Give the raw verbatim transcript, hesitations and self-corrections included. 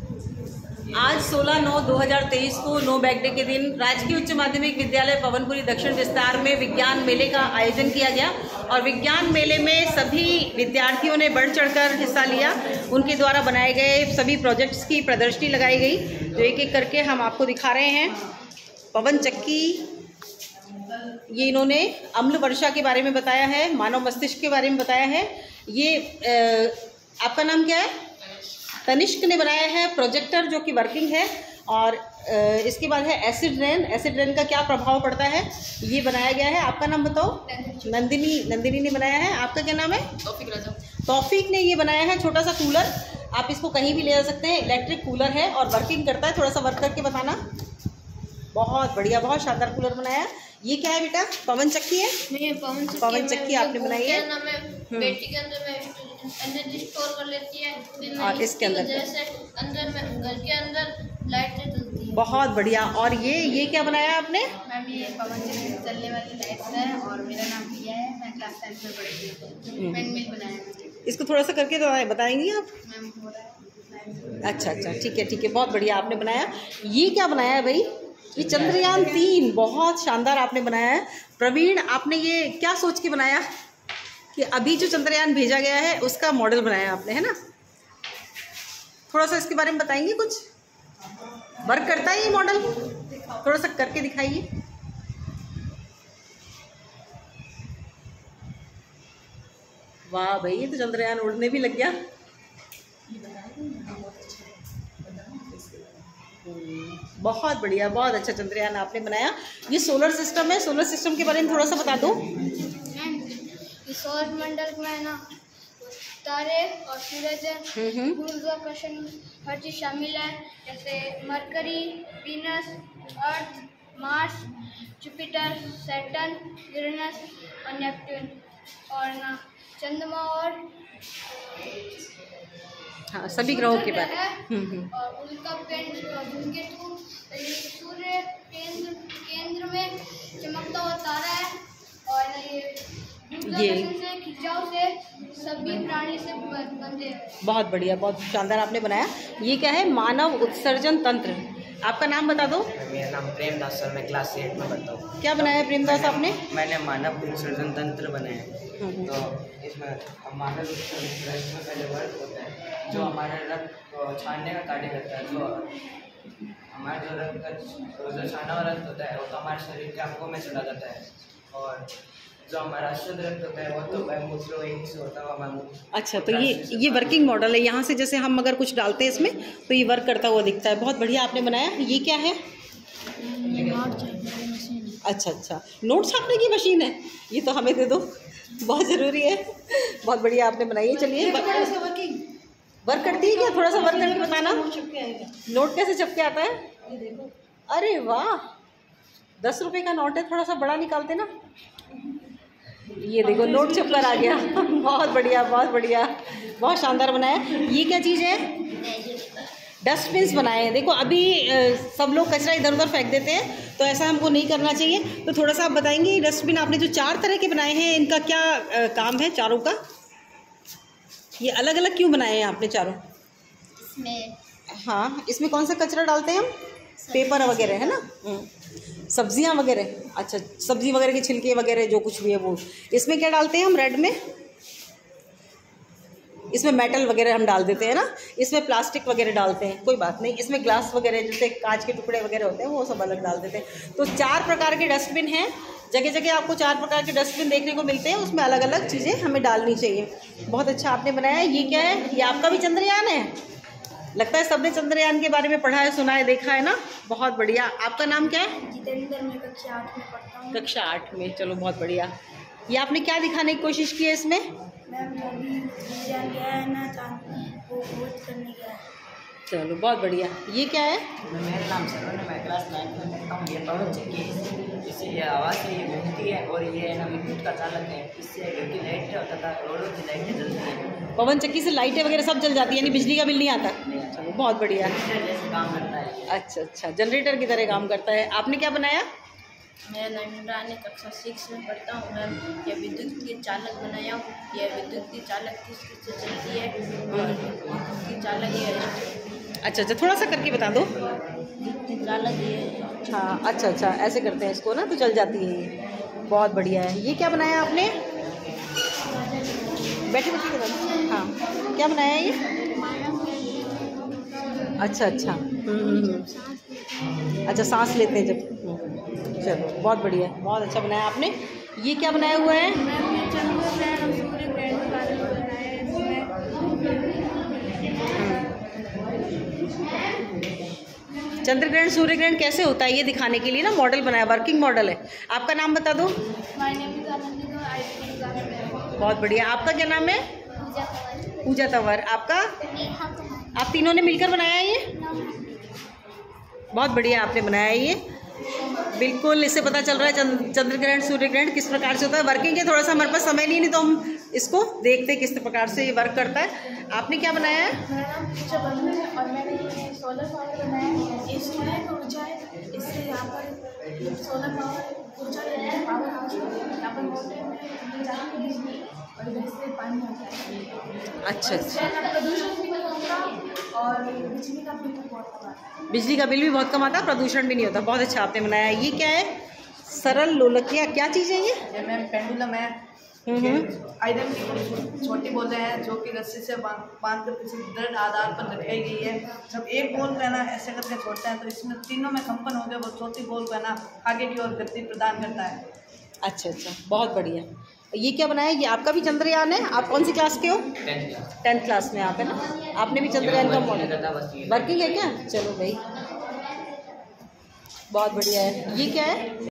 आज सोलह नौ दो हज़ार तेईस को नो बैग डे के दिन राजकीय उच्च माध्यमिक विद्यालय पवनपुरी दक्षिण विस्तार में विज्ञान मेले का आयोजन किया गया और विज्ञान मेले में सभी विद्यार्थियों ने बढ़ चढ़कर हिस्सा लिया। उनके द्वारा बनाए गए सभी प्रोजेक्ट्स की प्रदर्शनी लगाई गई, जो एक एक करके हम आपको दिखा रहे हैं। पवन चक्की, ये इन्होंने अम्ल वर्षा के बारे में बताया है, मानव मस्तिष्क के बारे में बताया है। ये आ, आपका नाम क्या है? तनिष्क ने बनाया है प्रोजेक्टर जो कि वर्किंग है। और इसके बाद है एसिड रेन। एसिड रेन का क्या प्रभाव पड़ता है, ये बनाया गया है। आपका नाम बताओ? नंदिनी। नंदिनी ने बनाया है। आपका क्या नाम है? तौफीक रजा। तौफीक ने ये बनाया है छोटा सा कूलर। आप इसको कहीं भी ले जा सकते हैं, इलेक्ट्रिक कूलर है और वर्किंग करता है। थोड़ा सा वर्क करके बताना। बहुत बढ़िया, बहुत शानदार कूलर बनाया है। ये क्या है बेटा? पवन चक्की है? नहीं, पवन चक्की, पवन चक्की आपने बनाई है। बैटरी के अंदर में एनर्जी स्टोर कर लेती है और इसके अंदर जैसे अंदर में घर के अंदर लाइट जलती है। बहुत बढ़िया। और ये ये क्या बनाया आपने? मैम ये पवन चक्की से चलने वाली लाइट है और मेरा नाम प्रिया है, मैं क्लास टेंथ में पढ़ती हूँ। पेन मिल बनाया। इसको थोड़ा सा करके तो बताएंगी आप? मैम हो रहा है। अच्छा अच्छा, ठीक है ठीक है, बहुत बढ़िया आपने बनाया। ये क्या बनाया है भाई? ये चंद्रयान तीन, बहुत शानदार आपने बनाया है। प्रवीण, आपने ये क्या सोच के बनाया कि अभी जो चंद्रयान भेजा गया है उसका मॉडल बनाया आपने, है ना? थोड़ा सा इसके बारे में बताएंगे कुछ? वर्क करता है ये मॉडल? थोड़ा सा करके दिखाइए। वाह भाई, ये तो चंद्रयान उड़ने भी लग गया। बहुत बढ़िया, बहुत अच्छा चंद्रयान आपने बनाया। ये सोलर सिस्टम है, सोलर सिस्टम के बारे में थोड़ा सा बता दो। सौर मंडल में है ना, तारे और सूरज, गुरुत्वाकर्षण हर चीज शामिल है, जैसे Mercury, Venus, Earth, Mars, Jupiter, Saturn, Uranus और नेपट्टून, और ना चंद्रमा और हाँ, सभी ग्रहों के बारे में। और उनका धूमकेतु सूर्य केंद्र केंद्र में चमकता हुआ तारा है और ये से खिंचाव से सभी प्राणी से बनते हैं। बहुत बढ़िया, बहुत शानदार आपने बनाया। ये क्या है? मानव उत्सर्जन तंत्र। आपका नाम बता दो। मेरा नाम प्रेमदास है, मैं क्लास एट में पढ़ता हूँ। क्या बनाया प्रेमदास आपने? मैंने मानव उत्सर्जन तंत्र बनाया है। तो इसमें मानव उत्सर्जन में पहले वर्क होता है जो हमारे रक्त को छानने का कार्य करता है। जो हमारा जो रक्त का जो छाना हुआ रक्त होता है वो तो हमारे शरीर के अंगों में चला जाता है, और जो हमारा शुद्ध रक्त होता है वो तो मूत्र वही से होता है हमारा। अच्छा, तो ये ये वर्किंग मॉडल है। यहाँ से जैसे हम अगर कुछ डालते हैं इसमें तो ये वर्क करता हुआ दिखता है। बहुत बढ़िया आपने बनाया। ये क्या है? अच्छा अच्छा, नोट छापने की मशीन है। ये तो हमें दे दो, बहुत ज़रूरी है। बहुत बढ़िया आपने बनाई है। चलिए, वर्क करती है क्या? थोड़ा सा वर्क करके बताना। नोट कैसे छपके आता है? अरे वाह, दस रुपये का नोट है, थोड़ा सा बड़ा निकालते ना। ये देखो, नोट छप कर आ गया। बहुत बढ़िया, बहुत बढ़िया, बहुत शानदार बनाया। ये क्या चीज़ है? डस्टबिन्स बनाए हैं। देखो, अभी सब लोग कचरा इधर उधर फेंक देते हैं, तो ऐसा हमको नहीं करना चाहिए। तो थोड़ा सा आप बताएंगे, डस्टबिन आपने जो चार तरह के बनाए हैं, इनका क्या आ, काम है चारों का? ये अलग अलग क्यों बनाए हैं आपने चारों? इसमें हाँ, इसमें कौन सा कचरा डालते हैं हम? पेपर वगैरह, है ना? सब्जियां वगैरह। अच्छा, सब्जी वगैरह के छिलके वगैरह जो कुछ भी है वो। इसमें क्या डालते हैं हम? रेड में इसमें मेटल वगैरह हम डाल देते हैं ना। इसमें प्लास्टिक वगैरह डालते हैं, कोई बात नहीं। इसमें ग्लास वगैरह जैसे कांच के टुकड़े वगैरह होते हैं वो सब अलग डाल देते हैं। तो चार प्रकार के डस्टबिन हैं। जगह जगह आपको चार प्रकार के डस्टबिन देखने को मिलते हैं, उसमें अलग अलग चीज़ें हमें डालनी चाहिए। बहुत अच्छा आपने बनाया। ये क्या है? ये आपका भी चंद्रयान है? लगता है सबने चंद्रयान के बारे में पढ़ा है, सुना है, देखा है ना। बहुत बढ़िया। आपका नाम क्या है? जितेंद्र। मैं कक्षा आठ में पढ़ता हूँ। कक्षा आठ में, चलो बहुत बढ़िया। ये आपने क्या दिखाने की कोशिश की है इसमें? मैम अभी विज्ञान गया है ना, वो खोज करने गया है। चलो बहुत बढ़िया। ये क्या है? मेरा नाम सरवन है, मैं क्लास नाइन्थ में पढ़ता हूँ। ये पवन चक्की है, इससे ये आवाज़ से ये घूमती है और ये है ना विद्युत का चालक है। इससे घर की लाइटें तथा रोडों की लाइटें जलती हैं। पवन चक्की से लाइटें वगैरह सब जल जाती है, यानी बिजली का बिल नहीं आता? चलो बहुत बढ़िया। जैसे काम करता है। अच्छा अच्छा, जनरेटर की तरह काम करता है। आपने क्या बनाया? मैं नैनीताल कक्षा सिक्स में पढ़ता हूँ मैम। ये विद्युत के चालक बनाया हूँ। ये विद्युत की चालक किस किस से चलती है और विद्युत की चालक ये अच्छा अच्छा, थोड़ा सा करके बता दो। हाँ अच्छा अच्छा, ऐसे करते हैं इसको ना तो चल जाती है ये। बहुत बढ़िया है। ये क्या बनाया आपने? बैठे बैठे के बाद हाँ, क्या बनाया है ये? अच्छा अच्छा, अच्छा सांस लेते हैं जब। चलो बहुत बढ़िया, बहुत अच्छा बनाया आपने। ये क्या बनाया हुआ है? चंद्र ग्रहण सूर्य ग्रहण कैसे होता है ये दिखाने के लिए ना मॉडल बनाया, वर्किंग मॉडल है। आपका नाम बता दो। बहुत बढ़िया। आपका क्या नाम है? पूजा तंवर। आपका? आप तीनों ने मिलकर बनाया है ये? बहुत बढ़िया आपने बनाया है ये। बिल्कुल, इससे पता चल रहा है चंद्र ग्रहण सूर्य ग्रहण किस प्रकार से होता है। वर्किंग है, थोड़ा सा हमारे पास समय नहीं नहीं तो हम इसको देखते किस प्रकार से ये वर्क करता है। आपने क्या बनाया है? मेरा नाम पूजा बंधु है और मैंने ये सोलर पावर बनाया है। ये सूर्य की ऊर्जा है, इससे यहाँ पर सोलर पावर ऊर्जा पावर हाउस यहाँ पर मोटर में जाती है बिजली और इधर से पानी आता है। अच्छा अच्छा, प्रदूषण भी नहीं होता और बिजली का बिल भी बहुत कम आता है। बिजली का बिल भी बहुत कम आता है, प्रदूषण भी नहीं होता। बहुत अच्छा आपने बनाया है। ये क्या है? सरल लोलकिया, क्या चीज़ है ये? ये मैम पेंडुलम है। आइरन की छोटी बोलें हैं जो कि रस्सी से बांध कर किसी दृढ़ आधार पर रखाई गई है। जब एक बोल को है ना ऐसे करके छोड़ते हैं तो इसमें तीनों में कंपन हो गया, वो चौथी बोल को है ना आगे की ओर गति प्रदान करता है। अच्छा अच्छा, बहुत बढ़िया। ये क्या बनाया? ये आपका भी चंद्रयान है? आप कौन सी क्लास के हो? टेंथ क्लास में आप है ना? आपने भी चंद्रयान का मॉडल वर्किंग है क्या? चलो भाई बहुत बढ़िया है। ये क्या है?